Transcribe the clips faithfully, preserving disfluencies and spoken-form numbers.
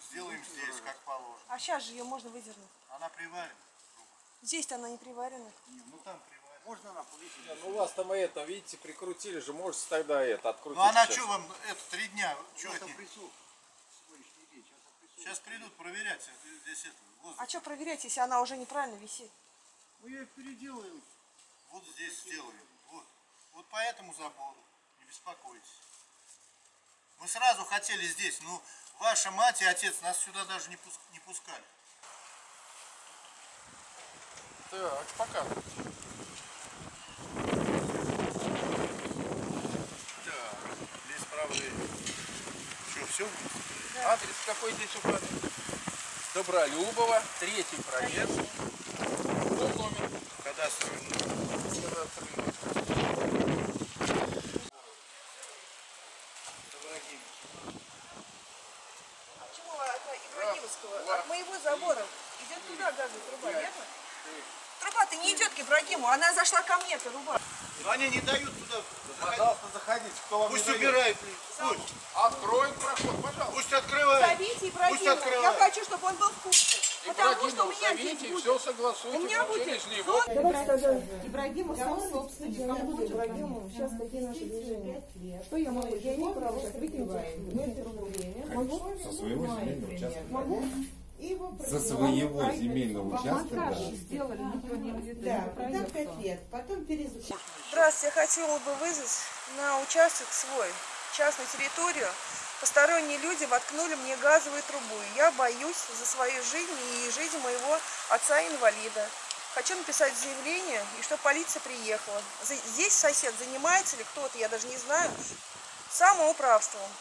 сделаем здесь, как положено. А сейчас же ее можно выдернуть. Она приварена. Здесь-то она не приварена. Не, ну там приварена. Можно она повесить? Ну у вас там это, видите, прикрутили же, можете тогда это открутить. Ну она сейчас. что вам, это, три дня, что это? Сейчас Сейчас придут проверять здесь это. Вот, А что проверять, если она уже неправильно висит? мы ее переделаем. вот здесь сделаем. Вот. Вот по этому забору. Не беспокойтесь. Мы сразу хотели здесь, но ваша мать и отец нас сюда даже не, пуск, не пускали. Так, показывайте. Так, здесь правда. Что, все? Да. Адрес какой здесь указан? Добролюбова, третий проезд. Дом номер. Кадастровый номер. Кадастровый номер. А почему от Ибрагимовского, от моего забора идет туда газовая труба, верно? Труба-то не идет к Ибрагиму, она зашла ко мне, труба. Но они не дают туда. Пожалуйста, заходите, кто вам Пусть не дает. убирают. Пусть. Откроем проход, пожалуйста. Пусть открывают. Зовите Пусть Ибрагима, я открывают. хочу, чтобы он был в курсе. Потому что у Ибрагимов меня зовите здесь и будет. все согласуйте. У меня будет. Через него. Ибрагимов сам собственник. Кому будет Ибрагимов? Сейчас какие наши движения? Что я могу? Я не права, сейчас выкинуть в это время. Могу? Со своего земельного участка. Могу? Со своего земельного участка, да. Сделали, никто не видит. Да, потом пять лет, потом перезапустили. Здравствуйте, я хотела бы вызвать на участок свой, частную территорию. Посторонние люди воткнули мне газовую трубу. И я боюсь за свою жизнь и жизнь моего отца-инвалида. Хочу написать заявление, и чтобы полиция приехала. Здесь сосед занимается или кто-то, я даже не знаю, самоуправством.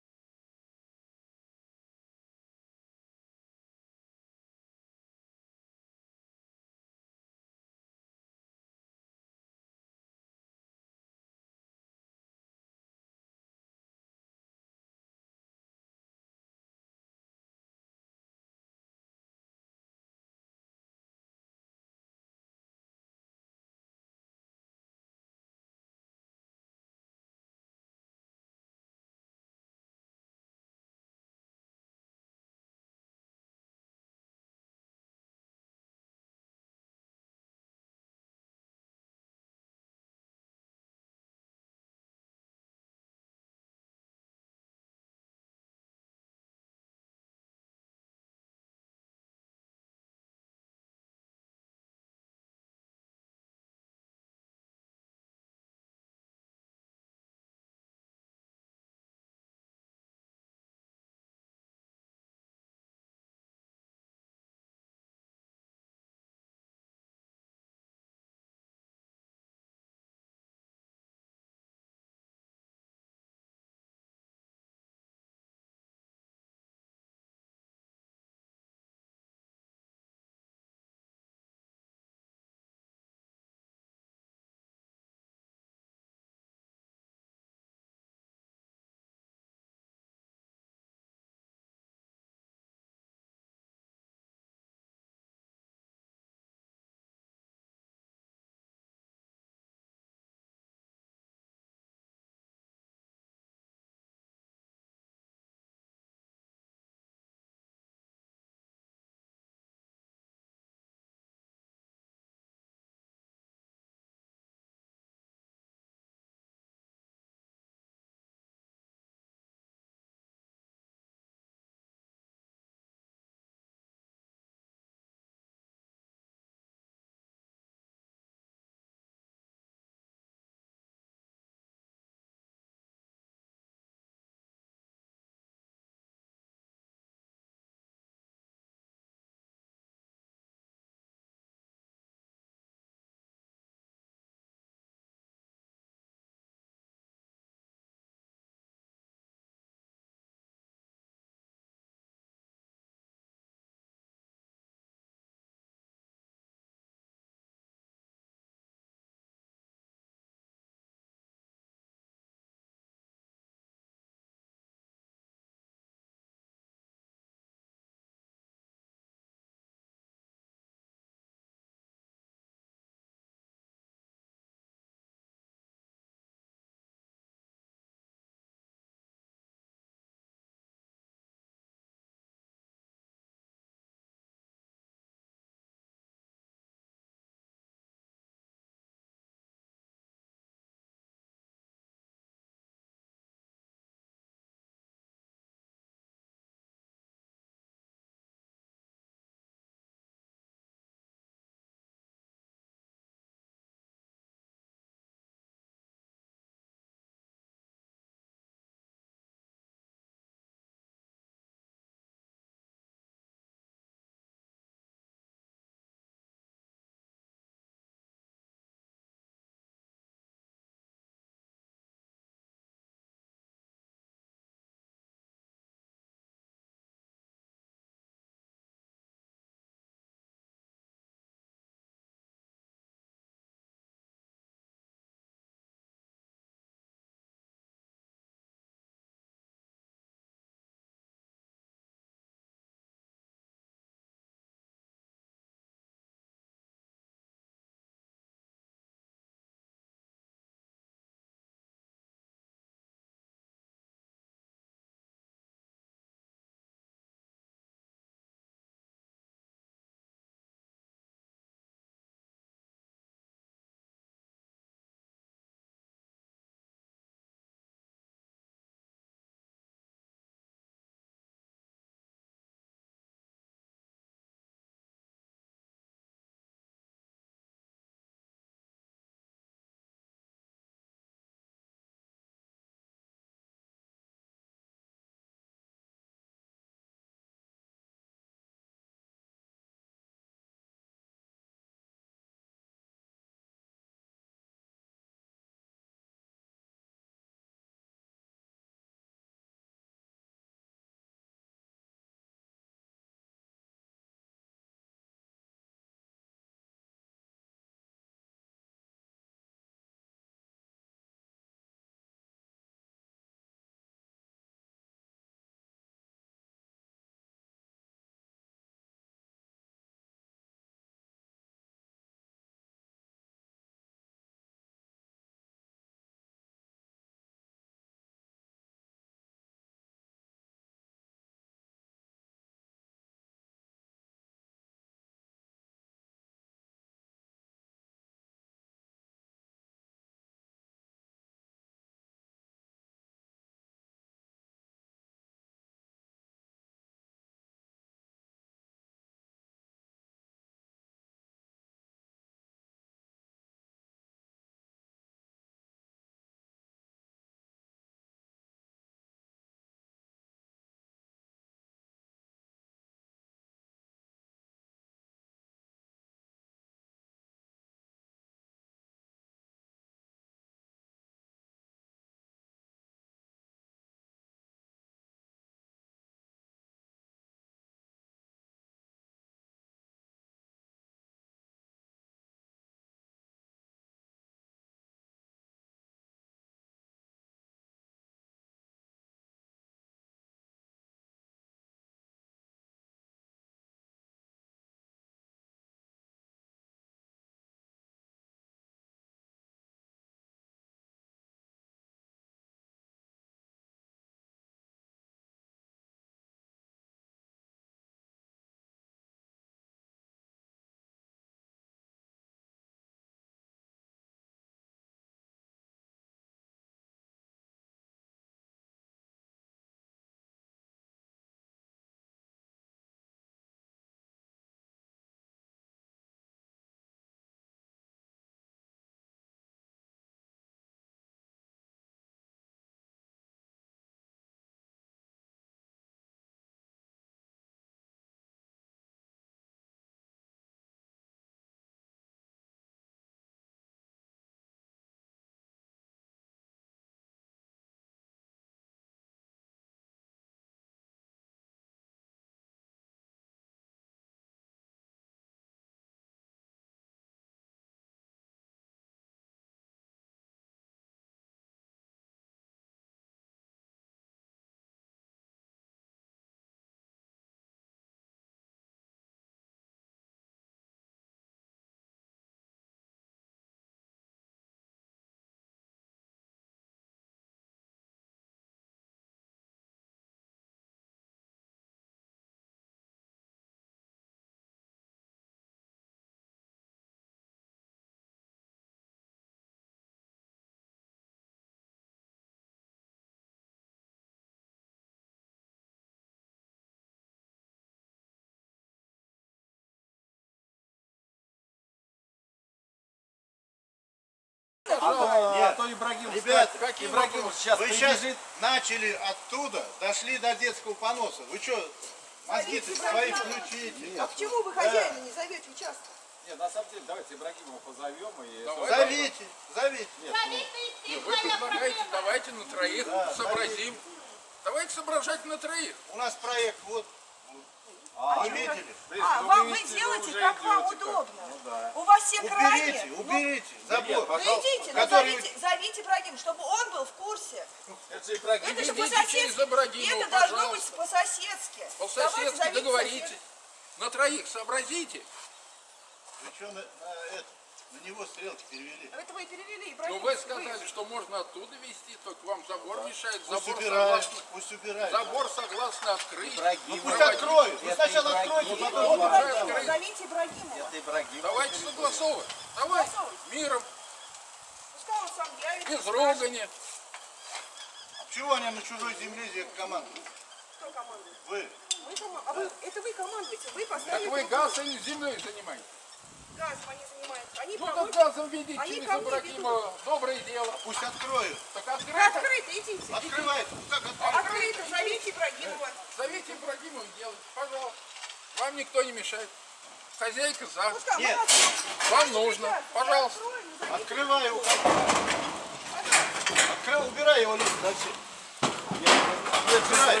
пожалуйста. Нет. А то Ибрагим, Ребят, как какие Ибрагим вопросы? сейчас Вы сейчас прибежит. начали оттуда, дошли до детского поноса. Вы что, мозги-то свои включите? А почему вы хозяина не зовете участок? Нет, на самом деле, давайте Ибрагимова позовем и... Зовите, зовите. Вы предлагаете, давайте на троих Да, сообразим. Давайте соображать на троих. У нас проект вот. Вы видели? А, ну, вам вы видите, делаете, уже как вам идете как. удобно. Ну да. У вас все Уберите, крайне. уберите забор. Ну пожалуйста. идите, ну, Который- зовите, зовите Ибрагима, чтобы он был в курсе. Это же Ибрагим. Это же идите по-соседски. через Ибрагимова, Это должно быть пожалуйста. по-соседски. Давайте По-соседски зовите договоритесь. соседа. На троих сообразите. Вы что на, на это, на него стрелки перевели? Это вы перевели, Ну Ибрагим. вы сказали, что можно оттуда вести, только вам забор мешает. Пусть Забор убирают, согласно, пусть убирают. забор согласно открыть. Ну пусть откроют. Вы сначала откройте, потом Ибрагима, убирайте. зовите Ибрагимова. Ибрагим. Давайте согласовывать. Давай, миром, Пускай он сам явится. без скажет, ругани. Чего они на чужой земле здесь командуют? Кто командует. Вы. Вы кома- а вы, это вы командуете, вы Так поставили вы трубу. газом и землей занимаетесь. Газом они занимаются. Они Ну так проводят. газом ведите Они через ко мне Ибрагимова. Доброе дело. Пусть откроют. Так Вы открыто. открыто, идите. Открывайте. Ну как открыть? Открыто, зовите Ибрагимова. Зовите Ибрагимова и делайте, пожалуйста. Вам никто не мешает. Хозяйка за. Пускай, Нет. молодцы. Вам нужно. Ребят, Пожалуйста. откроем, зовите. Открывай его. Открыл, убирай его лист совсем. Не отбирай.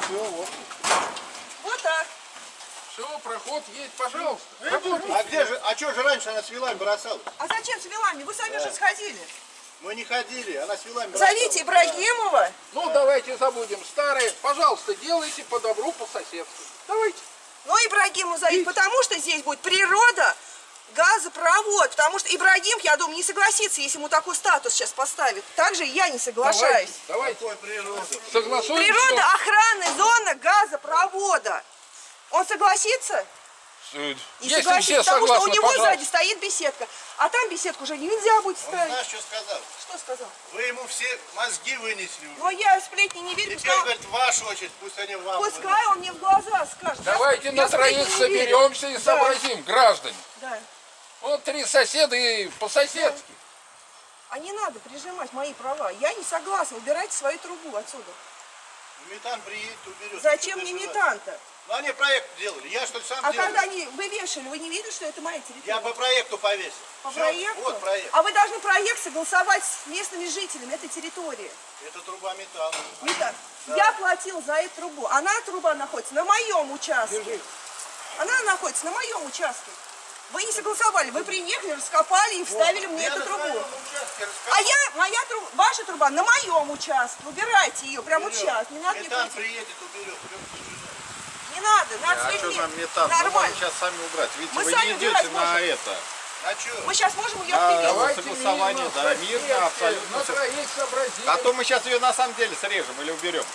Вот так. Все, проход есть, пожалуйста. А где же, а что же раньше она с вилами бросала? А зачем с вилами? Вы сами же сходили. Мы не ходили, она с вилами бросала. Зовите Ибрагимова. Ну, давайте забудем старое. Пожалуйста, делайте по добру, по соседству. Давайте. Ну, Ибрагимова зовите, потому что здесь будет природа, газопровод. Потому что Ибрагим, я думаю, не согласится, если ему такой статус сейчас поставит. Также и я не соглашаюсь. Давайте, давайте. Какой природа? Согласуем, Природа, что... охранная зона газопровода. Он согласится? Э, Не Если согласится, все потому что у согласны, него пожалуйста. сзади стоит беседка. А там беседку уже нельзя будет Он ставить. знаешь, что сказал? Что сказал? Вы ему все мозги вынесли уже. Но я сплетни не верю, Теперь, пускай, говорит, ваша очередь, пусть они вам вынесут. пускай он мне в глаза скажет. Я- Давайте я на сплетни троих не верю. соберемся и Да. сообразим, граждане. Да. Вот три соседа и по-соседски. А не надо прижимать мои права. Я не согласна. Убирайте свою трубу отсюда. Ну, метан приедет, уберет. Зачем Что мне ты желаешь? метан-то? Ну, они проект делали. Я что ли сам А делал? когда они, вы вешали, вы не видели, что это моя территория? Я по проекту повесил. По Всё, проекту? Вот проект. А вы должны проект согласовать с местными жителями этой территории. Это труба металла. Метан. Я платил за эту трубу. Она, труба, находится на моем участке. Она находится на моем участке. Вы не согласовали. Вы приехали, раскопали и вставили мне Я эту на трубу. своем участке А раскопал. я, моя труба, ваша труба на моем участке. Убирайте ее прямо вот сейчас. Не надо мне Метан крутить. приедет, уберет. Не надо, надо А с что людьми. нам метан? Мы Нормально. можем сейчас сами убрать. Видите, Мы вы сами не идете убирать на можем. это. А что? Мы сейчас можем ее А, отпилить. давай. согласование, да, соседски, мирно, абсолютно На всё. троих сообразим. А то мы сейчас ее на самом деле срежем или уберем.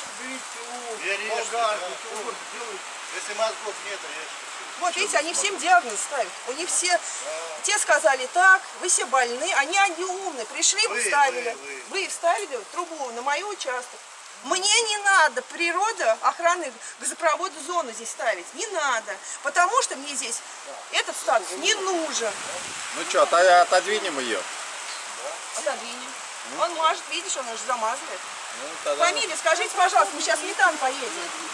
Я режу, да. Если мозгов нет, режь. Вот видите, они всем диагноз ставят. У них все, те сказали так, вы все больны, они, они умные. Пришли, Вы, вставили. вы, Вы вставили трубу на мой участок. Мне не надо природа, охраны газопровода зону здесь ставить. Не надо. Потому что мне здесь этот статус не нужен. Ну что, отодвинем ее. Отодвинем. Он может, видишь, он уже замазывает. Ну, тогда... Фамилию скажите, пожалуйста, мы сейчас в метан поедем.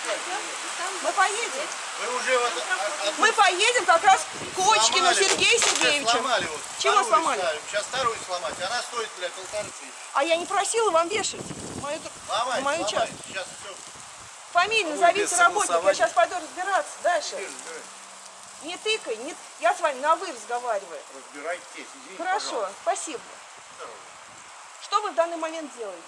Мы поедем. Вы уже вот от- от- Мы поедем как раз к Кочкину сломали вот. Сергею Сейчас Сергеевичу. сломали вот. Чего Вторую сломали? ставим. Сейчас вторую сломать. Она стоит, бля, полторы тысячи. А я не просила вам вешать мою, тр- Ломай, на мою ломай. участок. Сейчас все. Фамилию без назовите работника, я согласования. сейчас пойду разбираться дальше. Не тыкай, не... я с вами на вы разговариваю. Разбирайтесь, извините, Хорошо, спасибо. Что вы в данный момент делаете?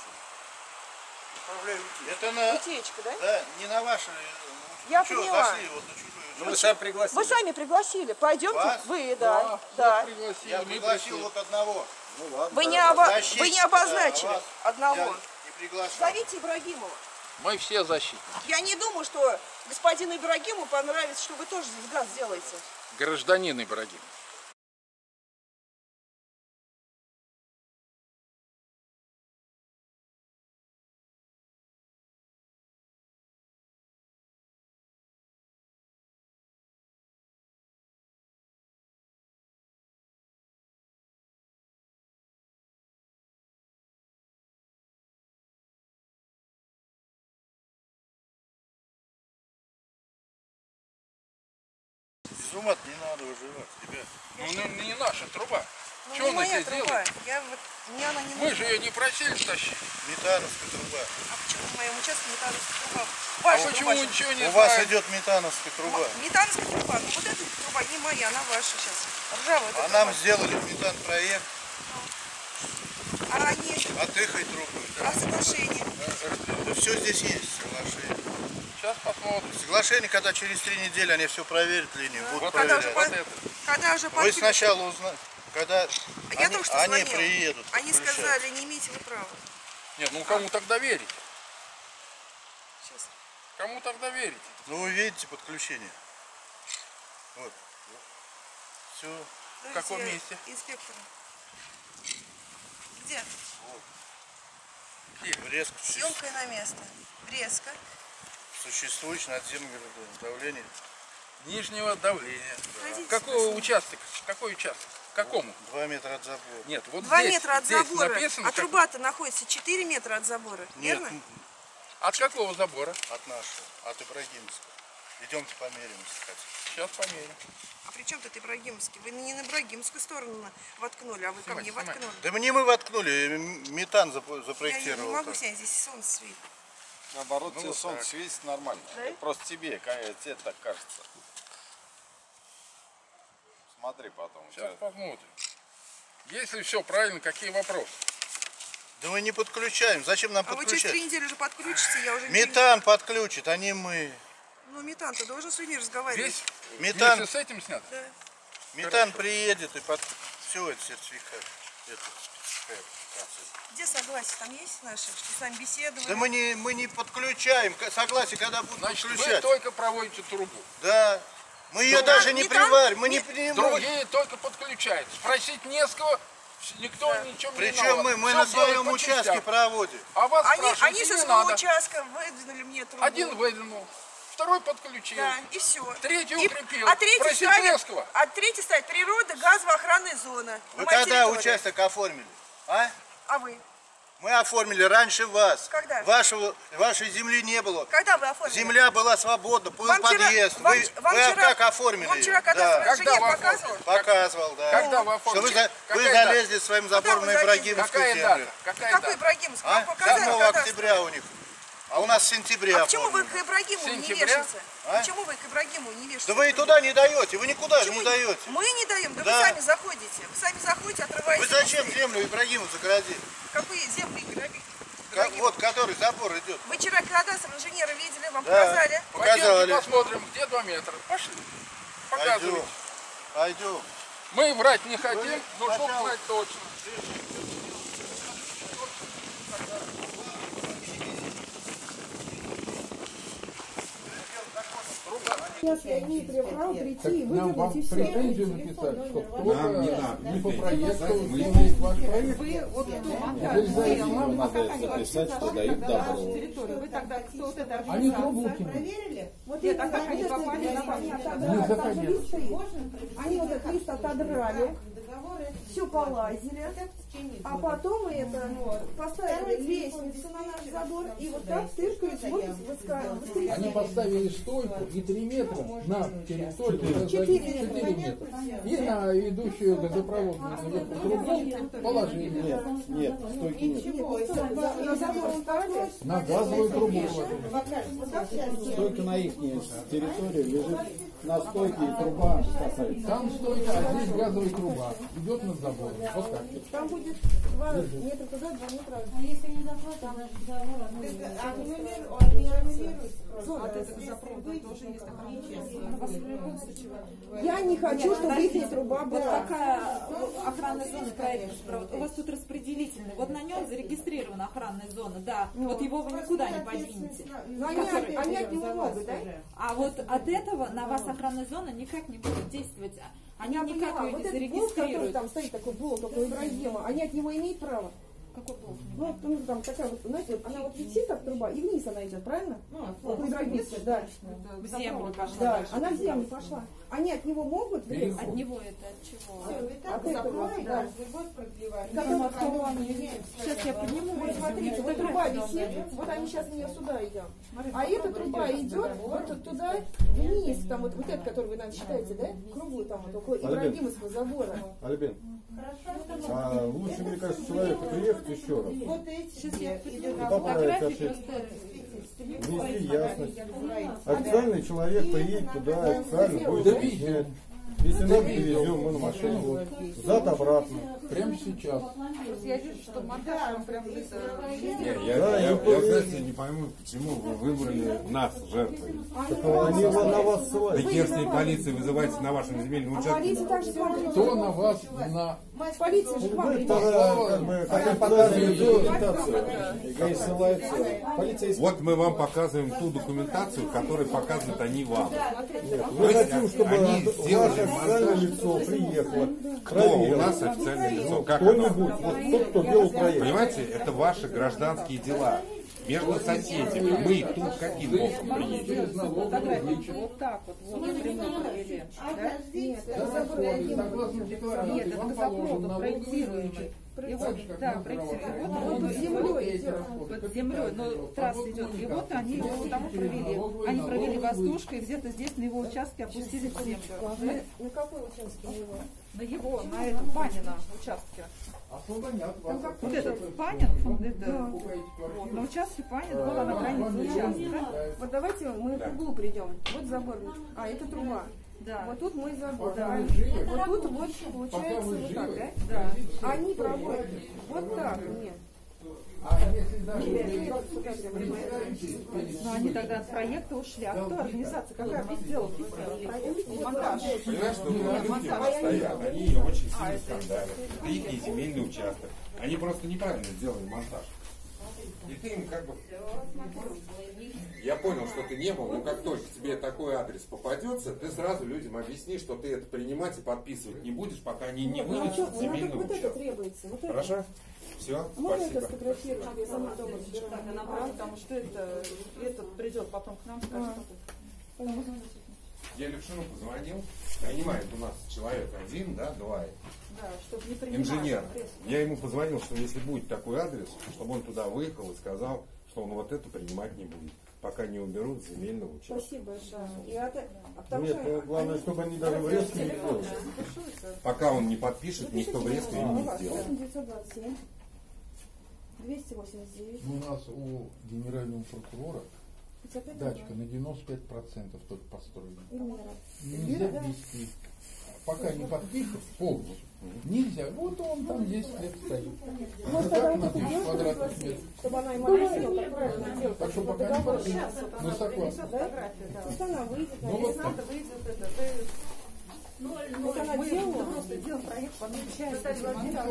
Это на... Утечка, да? Да, не на ваши... Я Чё, поняла. зашли вот на чужую... Ну, мы сами пригласили. Вы сами пригласили. Пойдемте. Вас? Вы, да. да. Пригласили, Я мы пригласил пришли. вот одного. Ну ладно. Вы, не тогда. оба... Защитника, вы не да, а обозначили вас одного. Я не приглашал. Зовите Ибрагимова. Мы все защитники. Я не думаю, что господину Ибрагиму понравится, что вы тоже здесь газ делаете. Гражданин Ибрагим. С ума не надо выживать, ребят. Ну, ну, не наша труба. Ну, Что не она моя здесь труба. делает? Я вот, мне она не Мы нужна. же ее не просили тащить. Метановская труба. А почему в моем участке метановская труба? А Ваша почему труба. ничего не У вас знаем? идет метановская труба. М- Метановская труба. Ну вот эта труба не моя, она ваша сейчас. Ржавая эта А труба. нам сделали метан проект А они, от этой трубы. а соглашение? Да все здесь есть, соглашение. Сейчас посмотрим. Соглашение, когда через три недели они все проверят линию, будут Вот Когда проверять. уже, Вот по- это. когда уже Вы подпишут? сначала узнаете, когда Я они, только что они звонила. приедут. Они подключать. сказали, не имеете вы права. Нет, ну кому тогда верить? Сейчас. Кому тогда верить? Ну вы видите подключение. Вот. Все. В каком Подождите, месте? Инспектора. Где? Резко Съемка на место. Резко. существующее надземное давление. Нижнего давления. Подождите, Какого спасибо. участок? Какой участок? Какому? Два метра от забора. Нет, вот Два здесь, метра от здесь забора. написано, А как- труба-то находится четыре метра от забора. Нет, Верно? От какого забора? от нашего, от Ибрагимского. Идемте померим, если хотите. Сейчас померим. А при чем тут Ибрагимский? Вы не на Ибрагимскую сторону на- воткнули, а вы ко Снимай, мне снимай. воткнули. Да мне мы воткнули, м- метан зап- Я не, запроектировал. не могу так. снять, здесь солнце светит. Наоборот, Ну, тебе вот солнце так. светит нормально. Да? Это просто тебе, конечно, тебе так кажется. Смотри потом. Сейчас Всё. посмотрим. Если все правильно, какие вопросы? Да мы не подключаем. Зачем нам А вы через подключать? три недели уже подключите, я уже не... Метан подключит, а не мы. Ну, метан-то должен с людьми разговаривать. Здесь Метан, вместе с этим снят? Да. метан приедет и под... Все, это сертификат. Это спецификация. Где согласие? Там есть наши, что с нами беседовали? Да мы не, мы не подключаем. К- Согласие, когда будут Значит, вы подключать. только проводите трубу. Да. Мы ее Метан- даже не метан- приварим. Мы не, мет- не- мы- Другие только подключают. Спросить не с кого, никто ничего не Причем мы, мы Всё на делают своем по участке частям. проводим. А вас Они, спрашивать они не со своего надо. участка выдвинули мне трубу. Один выдвинул, второй подключил. Да, и все. Третий И- укрепил. А третий Просить ставит, не с кого. а третий ставит природа, газовая охранная зона. Вы на моей когда территории. участок оформили? А? А вы? Мы оформили раньше вас. Когда? Вашего, вашей земли не было. Когда вы оформили? Земля была свободна, был Вам вчера- подъезд. вам- вы вам вы вчера- как оформили? вам вчера ее? кадастровый Да. Когда инженер вы показывал? Показывал, да. Когда вы Что оформили? вы, за- вы Какая дата? залезли своим Куда забором вы на залезли? Ибрагимовскую Какая землю. дата? Какая Какой дата? Ибрагимовский? А? Вам показали седьмого кадастр? октября у них. А у нас с сентября А почему вы оформлено. к Ибрагимову не Сентября? вешаете? А? Почему вы к Ибрагимову не вешаете? Да вы и туда не даете, вы никуда же Почему не даете. Мы не даем, да, Да. вы сами заходите. Вы сами заходите, отрываетесь. Вы зачем землю Ибрагимов загородили? Какую землю Ибрагимов? Как, вот, который забор идет. Вы вчера кадастр инженера видели, вам Да. показали? Показали. Пойдемте посмотрим, где два метра. Пошли. Показывайте. Пойдем. Пойдем. Мы врать не хотим, но чтобы сначала- знать точно. Сейчас я имею право прийти и Нам вам выдернуть и все. претензию написать, что Нам не кто-то надо. не по Мы проекту, мы не есть ваш проект. Вы вот кто? Его надо записать, что дают добро. Вы тогда кто вот эта Они трубу кинули. проверили? Вот Нет, это а как они вот это попали на они память? отодрали, Не там заходили. лист стоит. Они вот этот лист отодрали, все полазили, а потом это, ну, поставили лестницу на наш забор и вот так тыркались, вот воскресенье. Они поставили стойку и три метра на территорию, Четыре четыре метра. И на идущую газопроводную трубу положили. Нет, нет, стойки нет. На забор ставили. На газовую трубу положили. Стойка на их территории лежит на стойке, и труба касается. Там стойка, а здесь газовая труба. Идет над забором. Вот так. Там будет два метра туда, два метра. А если не заплатят, значит договор Я не хочу, чтобы их труба Вот была. такая охранная зона проект. У вас тут распределительный. Вот на нем зарегистрирована охранная зона, да. Вот его вы никуда не подвинете. Но они, от- они от него могут, да? А вот от этого на вас охранная зона никак не будет действовать. Они Я никак поняла. ее Вот не этот блок, который зарегистрируют. там стоит, такой блок, как у Ибрагима, они от него имеют право? Какой плов? Ну, ну, там такая вот, знаете, вот она вот висит, как труба, и вниз она идет, правильно? Вот по границе, да. В землю пошла. Да, дальше. она в землю пошла. Они от него могут врезать? От него это от чего? От этого, да. Видимо, от того они... Сейчас я подниму. Вот смотрите, вот труба висит, вот они сейчас мне сюда идем. А эта труба идет вот туда вниз, там вот, вот это, который вы, наверное, считаете, да? Круглую там вот около Ибрагимовского забора. Альбин, а лучше, мне кажется, человеку приехать еще раз. Вот эти. Сейчас я И поправить ошибки. Внести ясность. Официальный человек приедет туда, официально будет объяснять. Если нам перевезем, мы на машину. Зад-обратно. Прямо сейчас. Я вижу, что монтаж прям это... Не, я, я, я, я, знаете, не пойму, почему вы выбрали нас жертвой. Они на вас ссылаются. Так если полицию вызываете на вашем земельном А участке, полиция также смотрит. Кто на вас на... Полиция же к вам Вы придет. пора, как бы, как показывает документацию. И ссылается. Полицейский. вот мы вам показываем ту документацию, которую показывают они вам. Мы хотим, чтобы Они ваше сделали официальное лицо приехало. Кто у проверило. нас официальное лицо? Как оно? Кто-нибудь, вот тот, кто делал проект. Понимаете, это ваши гражданские дела. Между соседями. Мы тут каким боком приедем? Фотографии вот так вот, вот, например, провели. Согласно декларации, Нет, это вам газопровод положено проектируемый. И вот, да, проектируемый. И вот он землей идет, под землей, но трасса идет. И вот они его там провели. Они провели воздушкой, где-то здесь на его участке опустили в землю. На какой участке его? На его, на этом Панина участке. освободят вас. Вот этот Панин, это, вот, на участке Панин, вот она граница участка. Вот давайте мы к углу придем. Вот забор. А, это труба. Да. Вот тут мой забор. Пока Да. вы живы, Вот тут вот получается Пока вы вот так, живы, да? Да. Они проводят вот так, нет. А если даже Нет, вы нет, фотография, понимаете? Но они тогда от проекта ушли. А кто организация? Какая вы сделала? Монтаж. Понимаешь, что люди стоят, они ее очень сильно скандалят. Это их земельный участок. Они просто неправильно сделали монтаж. И ты им как бы... Я понял, что ты не был, но как только тебе такой адрес попадется, ты сразу людям объясни, что ты это принимать и подписывать не будешь, пока они не Ну, а выведут что, с ну, земельного вот это участка. требуется. Вот это. Хорошо? Все, Можно это спасибо. сфотографировать? Я сама дома заберу. Так, она прав, потому что это, этот придет потом к нам, скажет, как это. Я Левшину позвонил, понимает, у нас человек один, да, два, Да, чтобы не принимать. инженер. Я ему позвонил, что если будет такой адрес, чтобы он туда выехал и сказал, что он вот это принимать не будет, пока не уберут с земельного участка. Спасибо большое. И это, а потому Нет, что ну, главное, чтобы они даже врезки не делали. Пока он не подпишет, никто врезки им не сделает. восемь девятьсот двадцать семь двести восемьдесят девять у нас у генерального прокурора пятьдесят пять дачка на девяносто пять процентов только построена. Эльмира. Нельзя ввести. Пока не подпишет полностью. Нельзя. Вот он там десять лет стоит. Может, Так тогда на вот тысячу девушку квадратных пригласить, метров. чтобы она ему объяснила, как правильно делать. Так что чтобы пока не договор подпишет. сейчас, вот Мы она согласны. принесет, да? Пусть она выйдет, Ну, наверное. вот так. Надо выйдет это. Ты... Ну, Вот она мы делала. просто делаем проект под участие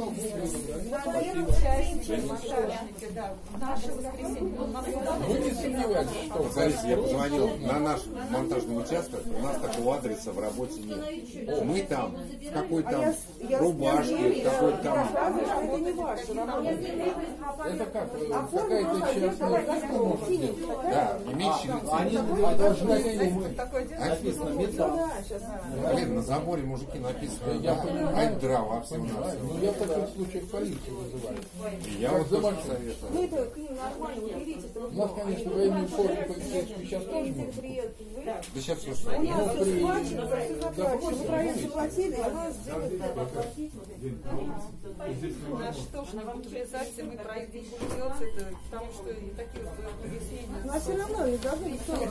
монтажники, да. Наше воскресенье. У нас Вы не сомневайтесь, что Смотрите, я позвонил на наш монтажный участок, у нас такого адреса в работе нет. Мы там, в какой-то Я рубашке, в какой-то там... рассказываю, что это не ваше работа. это как? А Какая-то частная фирма может делать. Да, имеющий Они лицензию. должны... такой день. Написано Ну металл. да, сейчас. Блин, на заборе мужики написано, Я да, понимаю. а это дрова всего Понимаю. навсего. Но я в таких случаях полицию вызываю. И я вот тоже советую. Ну это к ним нормально, уберите У трубу. нас, конечно, военную форму полицейскую сейчас тоже Если можно. приедут вы, Да сейчас все у что. нас Ну, все при сплачено, все заплачено. Мы проект запросе заплатили, она сделает так. Наш тоже не будут вязать, и мы проект не будем делать, это, потому что и такие вот объяснения. Но все равно не должны никто не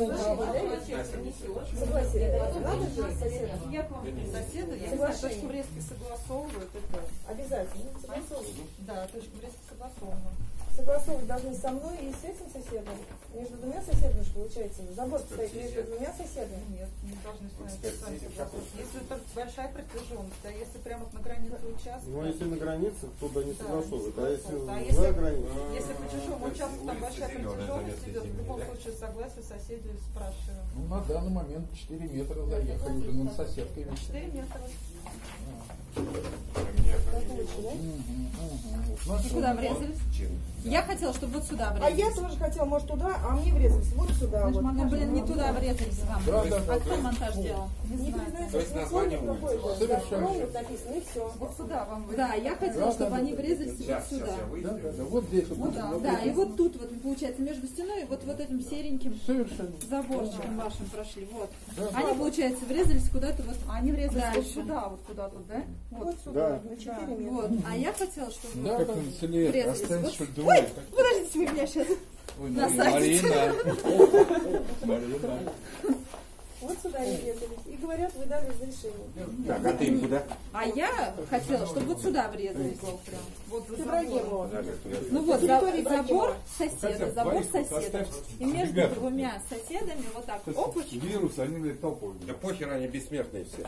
согласие. Надо же соседа. Соседа, я не знаю, точку врезки согласовывают, это, Обязательно. Согласовывать. да, точку врезки согласована. Согласовывать должны со мной и с этим соседом. Между двумя соседами же получается. Забор стоит между двумя соседами. Нет, не должны с нами писать согласовывать. Если это большая протяженность, а если прямо на границе участка, Ну, если на границе, то да не согласовывают. А если а за если, границей? если по чужому участку там большая протяженность идет, в любом случае согласие соседей спрашиваем. Ну, на данный момент четыре метра заехали уже над соседкой. четыре метра. У меня так лучше, да? Вы куда врезались? Я хотела, чтобы вот сюда А врезались. я тоже хотела, может, туда, а мне врезались вот сюда. Вот. Ну, блин, не туда врезались вам. Да, да, А кто монтаж делал? Не Не знаю. признается, То есть название улицы. Совершенно. написано, и все. Вот сюда вам. Да, я хотела, чтобы они врезались вот Сейчас, сейчас сюда. я выйду. Да, да, да, вот здесь вот. Вот, да, и вот тут вот получается между стеной и вот, вот этим сереньким Совершенно. заборчиком вашим прошли. Вот. Да. Они, получается, врезались куда-то вот. Они врезались дальше. вот сюда, вот куда-то, да? Вот сюда, Да. на четыре метра. Вот. А я хотела, чтобы Да, вы как на целе врезались. останется Вот. что двое. Подождите, вы меня сейчас Ой, насадите. Марина. Марина. Вот сюда они врезались. И говорят, вы дали разрешение. Так, а ты им куда? А я хотела, чтобы вот сюда врезались. Вот за Ты забор. Ибрагимова. Ну вот, Территория за- забор Ибрагимова. соседа, Хотя забор двоих соседа. оставьте. И между Ребята. двумя соседами вот так опачки. Вирус, они говорят, толпой. Да похер, они бессмертные все.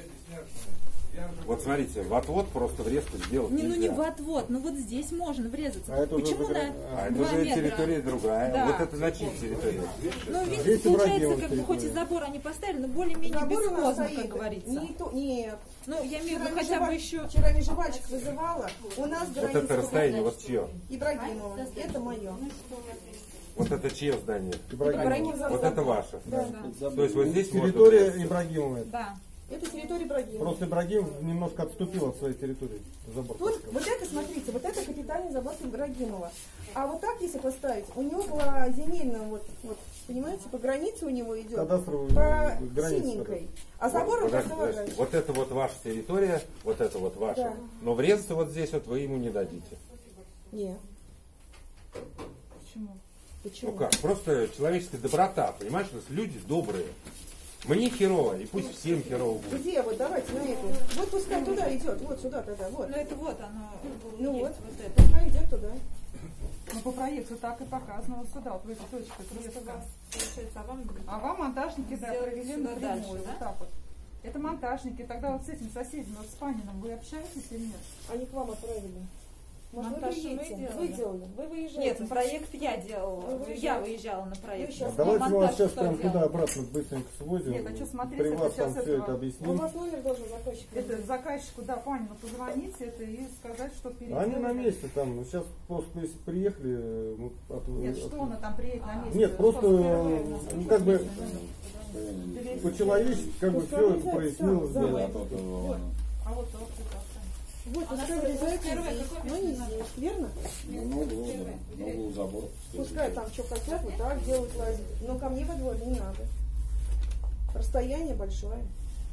Вот смотрите, вот-вот просто врезку сделать Не, ну не нельзя. вот-вот, ну вот здесь можно врезаться. А это уже Почему загра- на А это два уже метра? территория другая. Да. Вот это на чьей территории? Ну, видите, Здесь получается, Ибрагимова как бы хоть и территория. забор они поставили, но более-менее Забор у нас бесхозно, стоит. как говорится. Не то, нет. Ну, я имею в Вчера виду хотя бы Межевач- еще... Вчера Межевачек вызывала. У нас Вот граница это расстояние, вот чье? Ибрагимова. Это мое. Вот это чье здание? Ибрагимов Вот забор. это ваше. Да. То есть вот здесь можно Территория врезаться. Ибрагимова. Да. Это территория Ибрагимова. Просто Ибрагимов немножко отступил от своей территории. Забор. Вот, вот это, смотрите, вот это капитальный забор Ибрагимова. А вот так, если поставить, у него была земельная, вот, вот, понимаете, по границе у него идет, Кадастровую по границу. синенькой. А забор он Подожди, как подожди. Вот это вот ваша территория, вот это вот ваша. Да. Но врезаться вот здесь вот вы ему не дадите. Нет. Почему? Почему? Ну как? Просто человеческая доброта, понимаешь? У нас люди добрые. Мне херово, и пусть всем херово будет. Где вот, давайте на эту. Вот пускай туда идет, вот сюда тогда, вот. Ну, это вот оно. Ну есть вот, вот это. пускай идет туда. Ну, по проекту так и показано, вот сюда, вот в эти точки Просто креста. вас, получается, а вам... А вам монтажники, да, Сделать провели сюда напрямую, дальше, вот да? так вот. Это монтажники. Тогда вот с этим соседям, вот с Паниным, вы общаетесь или нет? Они к вам отправили. Может, Монтаж вы мы приедете? делали. Вы делали, вы выезжаете. Нет, проект я делала. Вы выезжаете. Я выезжала на проект. Вы щас- А давайте мы вас Монтаж сейчас кто прям делал? туда-обратно быстренько свозим. Нет, а что смотреть, При это вас сейчас там все этого- это У объясним. вас номер должен заказчик. Это заказчику, да, Панину позвонить это и сказать, что переделали. Они на месте там. Ну, сейчас просто если приехали, мы от- Нет, от- что она там приедет на месте? Нет, Что просто, впервые? ну, как бы, по-человечески, как бы все это прояснилось. Да. да. А вот, вот это останется. Вот, А пускай на вырезается первое здесь, какое но не место здесь, верно? Ну, на углу, да. На углу забор. Пускай там что хотят, вот так делают лазить. Но ко мне во двор не надо. Расстояние большое.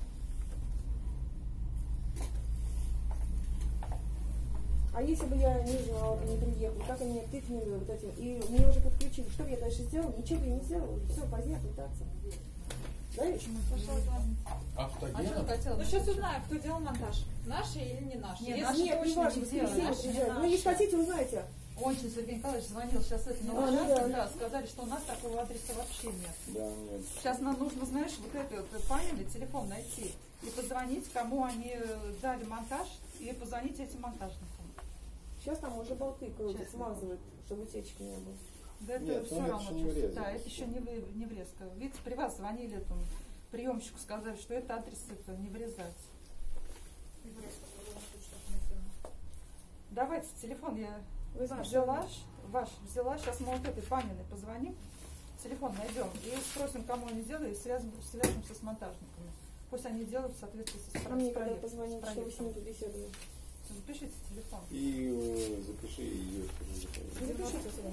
А если бы я не знала, бы не приехала, как они меня тыкнули вот этим, и мне уже подключили, что бы я дальше сделала? Ничего бы я не сделала, все, поздняк летаться. Да, почему? А что Автогенов? хотела? Ну, сейчас узнаю, кто делал монтаж. Наши или не наши? Нет, Если наши Нет, не точно ваши, не в сделали. воскресенье Наши, не приезжают. Ну, наши. если хотите, узнаете. Очень Сергей Николаевич звонил сейчас это на А, ну участок, да. да, сказали, что у нас такого адреса вообще нет. Да, нет. Сейчас нам нужно, знаешь, вот это вот память, телефон найти и позвонить, кому они э, дали монтаж, и позвонить этим монтажникам. Сейчас там уже болты кроют, Честно. смазывают, чтобы утечки не было. Да это Нет, все ну, это равно еще не чувствуется. врезано. Да, это еще не, вы, не врезка. Видите, при вас звонили этому приемщику, сказали, что это адрес это не врезается. Давайте телефон я Вы взяла, ваш взяла, сейчас мы вот этой Паниной позвоним, телефон найдем и спросим, кому они сделали, и связым, свяжемся с монтажниками. Пусть они делают в соответствии со А мне с когда проектом, позвонить, с что вы с ним проектом. побеседовали? Запишите телефон. И э, запиши ее. Запишите сюда.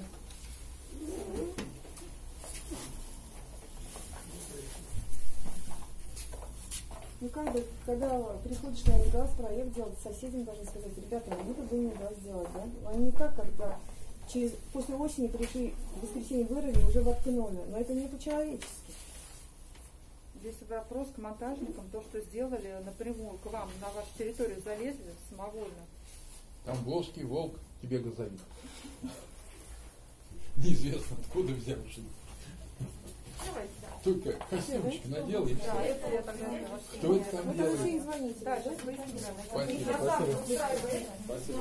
Ну как бы, когда приходишь на газ, проект делать, соседям должны сказать, ребята, мы тут будем газ делать, да? Они не так, когда через, после осени пришли, в воскресенье вырыли, уже воткнули. Но это не по-человечески. Здесь вопрос к монтажникам, то, что сделали напрямую к вам, на вашу территорию залезли самовольно. Там волжский волк, тебе газовик. Неизвестно, откуда взявший. Давайте, да. Только костюмчик надел и Да, все. это я тогда не вас. Кто это там Ну тогда все и делает? звоните. Да, Да, сейчас выясним. Спасибо. Я завтра устраиваю. Спасибо.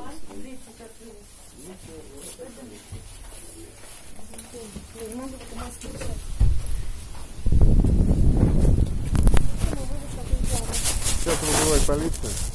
Не могу в Москве сейчас. Сейчас вызывает полицию.